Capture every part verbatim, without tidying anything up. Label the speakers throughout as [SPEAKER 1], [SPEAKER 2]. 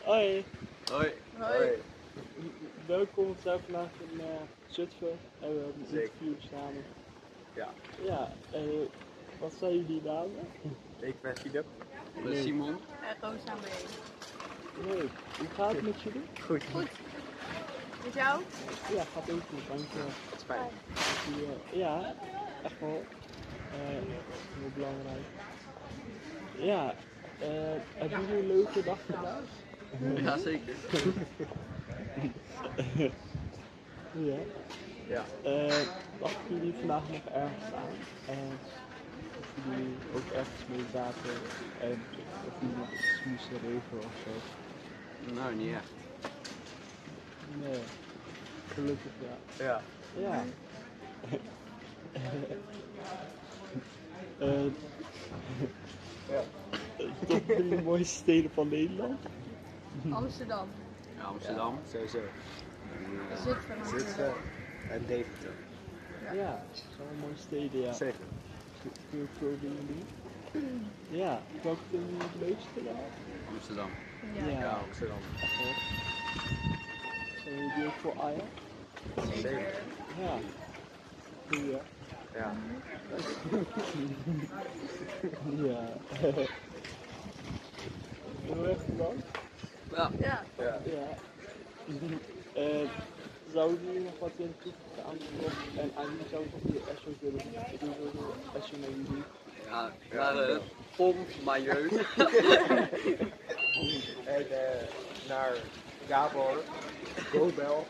[SPEAKER 1] Hoi.
[SPEAKER 2] Hoi.
[SPEAKER 3] Hoi.
[SPEAKER 1] Welkom, we zijn vandaag in uh, Zutphen en we hebben een
[SPEAKER 3] Zeker.
[SPEAKER 1] interview samen.
[SPEAKER 3] Ja.
[SPEAKER 1] Ja, uh, wat zijn jullie namen?
[SPEAKER 3] Ik ben Philip.
[SPEAKER 2] Ik ben Simon.
[SPEAKER 4] En Rosa mee.
[SPEAKER 1] Leuk. Hoe gaat het met jullie?
[SPEAKER 3] Goed.
[SPEAKER 4] Goed. Met jou?
[SPEAKER 1] Ja, gaat ook goed, dankjewel.
[SPEAKER 3] Dat is fijn.
[SPEAKER 1] Uh, ja, echt wel. Uh, heel belangrijk. Ja, uh, hebben jullie een leuke dag vandaag?
[SPEAKER 2] Ja, zeker.
[SPEAKER 1] Ja.
[SPEAKER 3] Ja.
[SPEAKER 1] Uh, dachten jullie vandaag nog ergens aan? En of jullie ook ergens mee zaten en of jullie iets moesten regelen of zo?
[SPEAKER 2] Nou, niet echt.
[SPEAKER 1] Nee, gelukkig ja.
[SPEAKER 3] Ja.
[SPEAKER 1] Ja. uh,
[SPEAKER 3] Ja.
[SPEAKER 1] Top drie mooiste steden van Nederland?
[SPEAKER 4] Amsterdam.
[SPEAKER 2] Ja, Amsterdam.
[SPEAKER 3] Ja, sowieso.
[SPEAKER 2] En, uh,
[SPEAKER 4] Zutphen natuurlijk.
[SPEAKER 3] Zutphen en Deventer.
[SPEAKER 1] Ja, ja, dat zijn wel mooie steden, ja.
[SPEAKER 3] Zeker.
[SPEAKER 1] Kun je veel dingen doen? Ja, welke vinden jullie het leukste daar?
[SPEAKER 2] Amsterdam.
[SPEAKER 4] Ja.
[SPEAKER 1] Ja.
[SPEAKER 3] Ja, Amsterdam.
[SPEAKER 1] Echt wel. Zijn jullie ook voor Ajax?
[SPEAKER 3] Zeker.
[SPEAKER 1] Ja. Goeie.
[SPEAKER 3] Ja.
[SPEAKER 1] Ja. Heel erg bedankt.
[SPEAKER 2] Ja.
[SPEAKER 4] Ja.
[SPEAKER 3] Ja.
[SPEAKER 1] Ja. Uh, zouden jullie nog wat willen toevoegen aan de vlog? En aan jullie zou ik nog echt zo willen. Ik doe sowieso echt zo naar jullie.
[SPEAKER 2] Ja, naar uh, Pom, Majeu.
[SPEAKER 3] En uh, naar Gabor, Gobel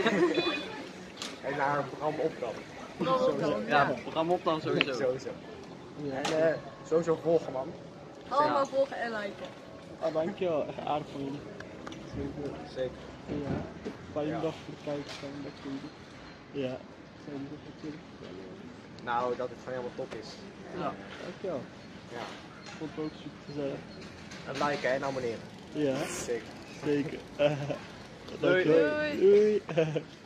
[SPEAKER 3] en naar Bram Opkamp.
[SPEAKER 4] Sowieso.
[SPEAKER 2] Ja, Bram op dan sowieso.
[SPEAKER 3] Sowieso.
[SPEAKER 1] Ja.
[SPEAKER 3] En uh, sowieso volgen man.
[SPEAKER 4] Allemaal volgen en liken.
[SPEAKER 1] Ah, dankjewel, echt aardig van jullie. Zeker.
[SPEAKER 3] Zeker.
[SPEAKER 1] Ja. Fijne
[SPEAKER 3] Ja.
[SPEAKER 1] dag voor de kijkers van dat jullie. Ja. Zijn jullie nog natuurlijk vertellen?
[SPEAKER 3] Nou, dat het gewoon helemaal top is.
[SPEAKER 1] Ja, dankjewel.
[SPEAKER 3] Ja.
[SPEAKER 1] Ik vond het ook super gezellig.
[SPEAKER 3] En liken en abonneren.
[SPEAKER 1] Ja,
[SPEAKER 3] Zeker.
[SPEAKER 1] zeker. Uh,
[SPEAKER 2] Doei.
[SPEAKER 1] dankjewel. Doei.